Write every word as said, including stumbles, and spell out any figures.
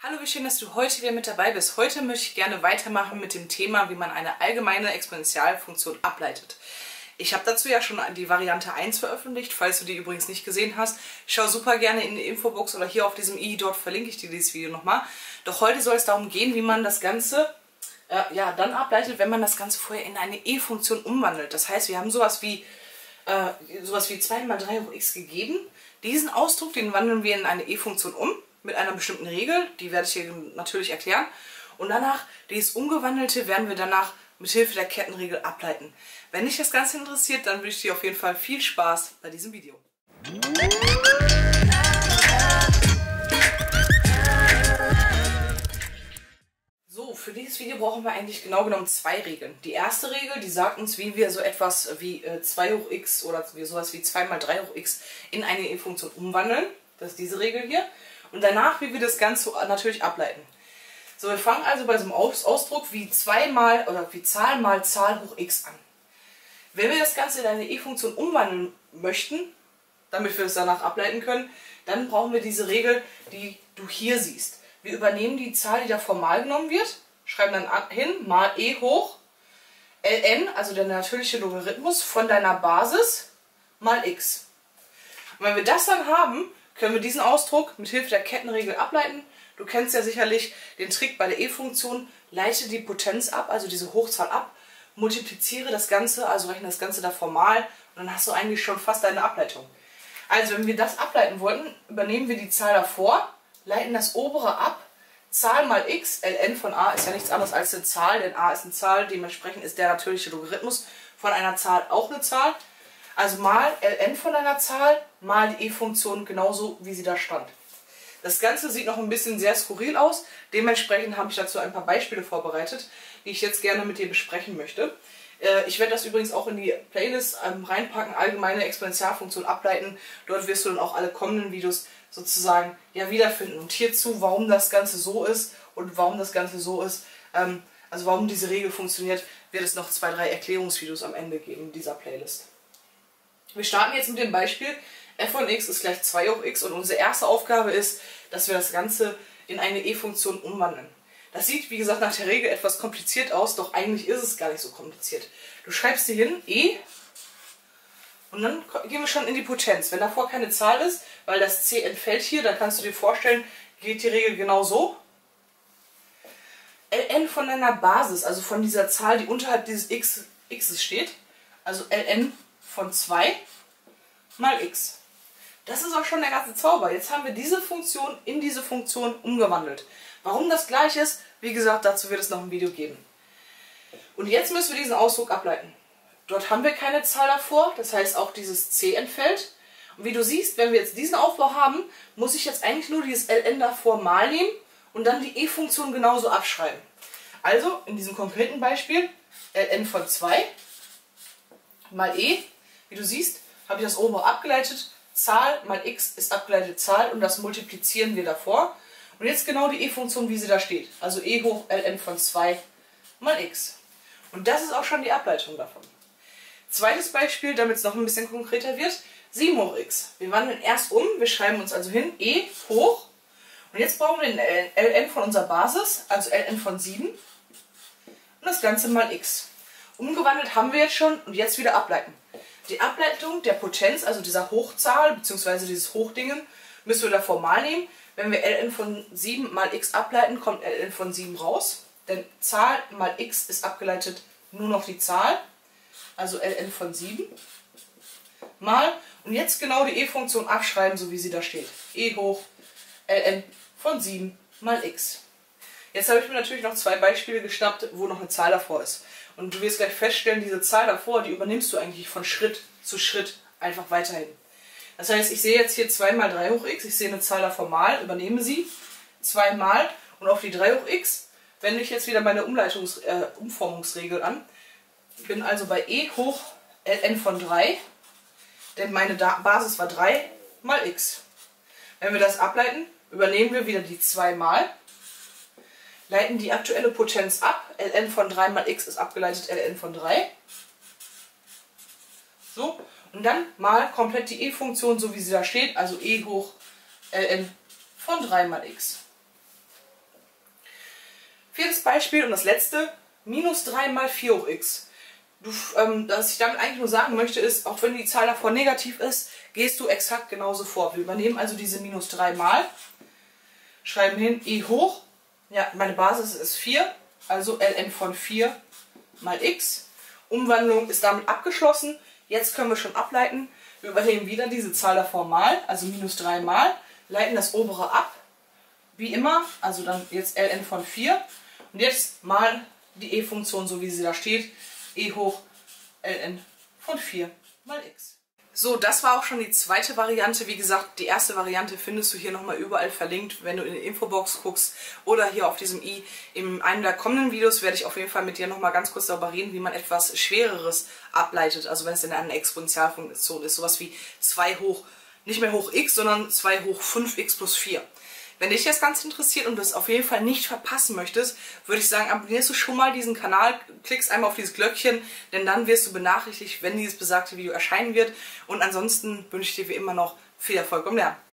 Hallo, wie schön, dass du heute wieder mit dabei bist. Heute möchte ich gerne weitermachen mit dem Thema, wie man eine allgemeine Exponentialfunktion ableitet. Ich habe dazu ja schon die Variante eins veröffentlicht, falls du die übrigens nicht gesehen hast. Schau super gerne in die Infobox oder hier auf diesem i, dort verlinke ich dir dieses Video nochmal. Doch heute soll es darum gehen, wie man das Ganze äh, ja, dann ableitet, wenn man das Ganze vorher in eine e-Funktion umwandelt. Das heißt, wir haben sowas wie, äh, sowas wie zwei mal drei hoch x gegeben. Diesen Ausdruck, den wandeln wir in eine e-Funktion um, mit einer bestimmten Regel, die werde ich hier natürlich erklären. Und danach, dieses Umgewandelte, werden wir danach mit Hilfe der Kettenregel ableiten. Wenn dich das Ganze interessiert, dann wünsche ich dir auf jeden Fall viel Spaß bei diesem Video. So, für dieses Video brauchen wir eigentlich genau genommen zwei Regeln. Die erste Regel, die sagt uns, wie wir so etwas wie äh, zwei hoch x oder sowas wie zwei mal drei hoch x in eine e-Funktion umwandeln. Das ist diese Regel hier. Und danach, wie wir das Ganze natürlich ableiten. So, wir fangen also bei diesem Ausdruck wie zwei mal oder wie Zahl mal Zahl hoch x an. Wenn wir das Ganze in eine e-Funktion umwandeln möchten, damit wir es danach ableiten können, dann brauchen wir diese Regel, die du hier siehst. Wir übernehmen die Zahl, die da formal genommen wird, schreiben dann hin, mal e hoch ln, also der natürliche Logarithmus von deiner Basis, mal x. Und wenn wir das dann haben, können wir diesen Ausdruck mit Hilfe der Kettenregel ableiten. Du kennst ja sicherlich den Trick bei der e-Funktion, leite die Potenz ab, also diese Hochzahl ab, multipliziere das Ganze, also rechne das Ganze da formal und dann hast du eigentlich schon fast deine Ableitung. Also wenn wir das ableiten wollten, übernehmen wir die Zahl davor, leiten das obere ab, Zahl mal x, ln von a ist ja nichts anderes als eine Zahl, denn a ist eine Zahl, dementsprechend ist der natürliche Logarithmus von einer Zahl auch eine Zahl. Also mal ln von einer Zahl, mal die e-Funktion genauso, wie sie da stand. Das Ganze sieht noch ein bisschen sehr skurril aus, dementsprechend habe ich dazu ein paar Beispiele vorbereitet, die ich jetzt gerne mit dir besprechen möchte. Ich werde das übrigens auch in die Playlist reinpacken, allgemeine Exponentialfunktion ableiten. Dort wirst du dann auch alle kommenden Videos sozusagen ja, wiederfinden. Und hierzu, warum das Ganze so ist und warum das Ganze so ist, also warum diese Regel funktioniert, wird es noch zwei, drei Erklärungsvideos am Ende geben in dieser Playlist. Wir starten jetzt mit dem Beispiel, f von x ist gleich zwei hoch x und unsere erste Aufgabe ist, dass wir das Ganze in eine e-Funktion umwandeln. Das sieht, wie gesagt, nach der Regel etwas kompliziert aus, doch eigentlich ist es gar nicht so kompliziert. Du schreibst hier hin, e, und dann gehen wir schon in die Potenz. Wenn davor keine Zahl ist, weil das c entfällt hier, dann kannst du dir vorstellen, geht die Regel genau so. ln von deiner Basis, also von dieser Zahl, die unterhalb dieses x, x's steht, also ln von zwei mal x. Das ist auch schon der ganze Zauber. Jetzt haben wir diese Funktion in diese Funktion umgewandelt. Warum das gleich ist, wie gesagt, dazu wird es noch ein Video geben. Und jetzt müssen wir diesen Ausdruck ableiten. Dort haben wir keine Zahl davor, das heißt auch dieses c entfällt. Und wie du siehst, wenn wir jetzt diesen Aufbau haben, muss ich jetzt eigentlich nur dieses ln davor mal nehmen und dann die e-Funktion genauso abschreiben. Also in diesem konkreten Beispiel ln von zwei mal e. Wie du siehst, habe ich das obere abgeleitet. Zahl mal x ist abgeleitete Zahl und das multiplizieren wir davor. Und jetzt genau die e-Funktion, wie sie da steht. Also e hoch ln von zwei mal x. Und das ist auch schon die Ableitung davon. Zweites Beispiel, damit es noch ein bisschen konkreter wird. sieben hoch x. Wir wandeln erst um, wir schreiben uns also hin, e hoch. Und jetzt brauchen wir den ln von unserer Basis, also ln von sieben. Und das Ganze mal x. Umgewandelt haben wir jetzt schon und jetzt wieder ableiten. Die Ableitung der Potenz, also dieser Hochzahl bzw. dieses Hochdingen, müssen wir da formal nehmen. Wenn wir ln von sieben mal x ableiten, kommt ln von sieben raus. Denn Zahl mal x ist abgeleitet nur noch die Zahl, also ln von sieben mal. Und jetzt genau die e-Funktion abschreiben, so wie sie da steht. E hoch ln von sieben mal x. Jetzt habe ich mir natürlich noch zwei Beispiele geschnappt, wo noch eine Zahl davor ist. Und du wirst gleich feststellen, diese Zahl davor, die übernimmst du eigentlich von Schritt zu Schritt einfach weiterhin. Das heißt, ich sehe jetzt hier zwei mal drei hoch x, ich sehe eine Zahl davor mal, übernehme sie, zwei mal und auf die drei hoch x wende ich jetzt wieder meine Umleitungs äh, Umformungsregel an. Ich bin also bei e hoch ln von drei, denn meine da Basis war drei mal x. Wenn wir das ableiten, übernehmen wir wieder die zwei mal. Leiten die aktuelle Potenz ab. ln von drei mal x ist abgeleitet ln von drei. So, und dann mal komplett die e-Funktion, so wie sie da steht, also e hoch ln von drei mal x. Viertes Beispiel und das letzte, minus drei mal vier hoch x. Du, ähm, was ich damit eigentlich nur sagen möchte ist, auch wenn die Zahl davor negativ ist, gehst du exakt genauso vor. Wir übernehmen also diese minus drei mal, schreiben hin e hoch, ja, meine Basis ist vier, also ln von vier mal x. Umwandlung ist damit abgeschlossen. Jetzt können wir schon ableiten. Wir übernehmen wieder diese Zahl davor mal, also minus drei mal, leiten das obere ab, wie immer, also dann jetzt ln von vier. Und jetzt mal die e-Funktion, so wie sie da steht, e hoch ln von vier mal x. So, das war auch schon die zweite Variante. Wie gesagt, die erste Variante findest du hier nochmal überall verlinkt, wenn du in die Infobox guckst oder hier auf diesem i. In einem der kommenden Videos werde ich auf jeden Fall mit dir nochmal ganz kurz darüber reden, wie man etwas Schwereres ableitet. Also wenn es in einer Exponentialfunktion ist, sowas wie zwei hoch, nicht mehr hoch x, sondern zwei hoch fünf x plus vier. Wenn dich das Ganze interessiert und du es auf jeden Fall nicht verpassen möchtest, würde ich sagen, abonnierst du schon mal diesen Kanal, klickst einmal auf dieses Glöckchen, denn dann wirst du benachrichtigt, wenn dieses besagte Video erscheinen wird. Und ansonsten wünsche ich dir wie immer noch viel Erfolg beim Lernen.